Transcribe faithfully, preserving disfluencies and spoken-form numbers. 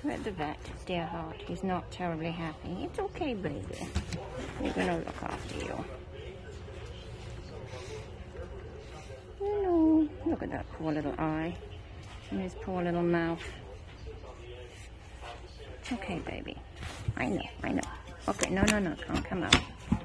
We're at the vet, Dearheart. He's not terribly happy. It's okay, baby. We're gonna look after you. Hello. Look at that poor little eye and his poor little mouth. It's okay, baby. I know, I know. Okay, no, no, no, can't come out.